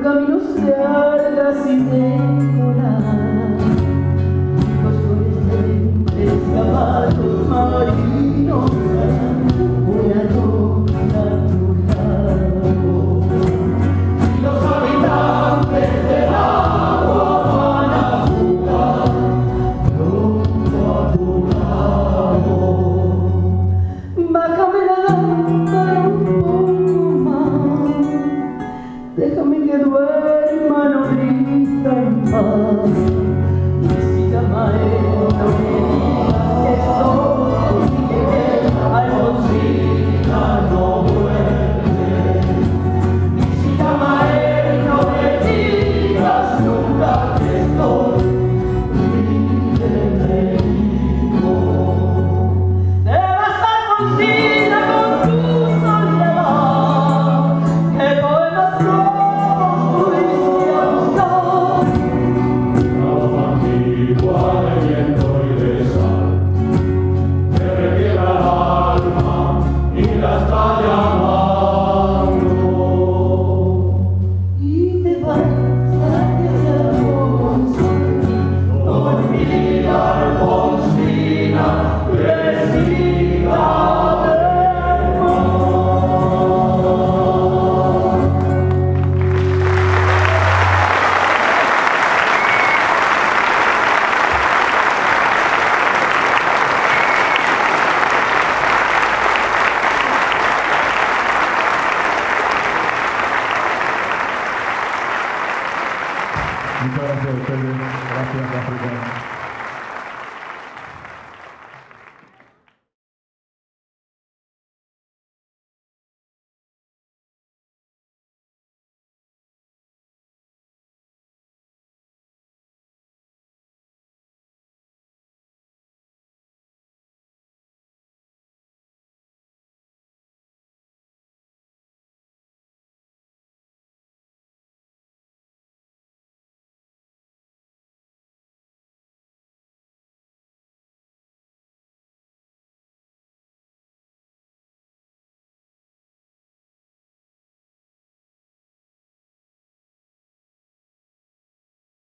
caminos largas y temporal, los caballos marinos harán una ronda a tu lado. Y los habitantes del agua van a jugar rumbo a tu lado. Bájame la lámpara un poco más, déjame que duerma nodriza en paz. Visita maestro, que digas que soy y que Alfonsina no vuelve. Visita maestro, que digas nunca que estoy libre vivo. Te vas Alfonsina con tu soledad, que poemas nuevos pudiste buscar. Igual de viento y de sal, te requiebra el alma y la está llamando. Y te vas hacia Alfonsina, con mi vida Alfonsina, vestida de amor. Muchas gracias a ustedes. Gracias, África.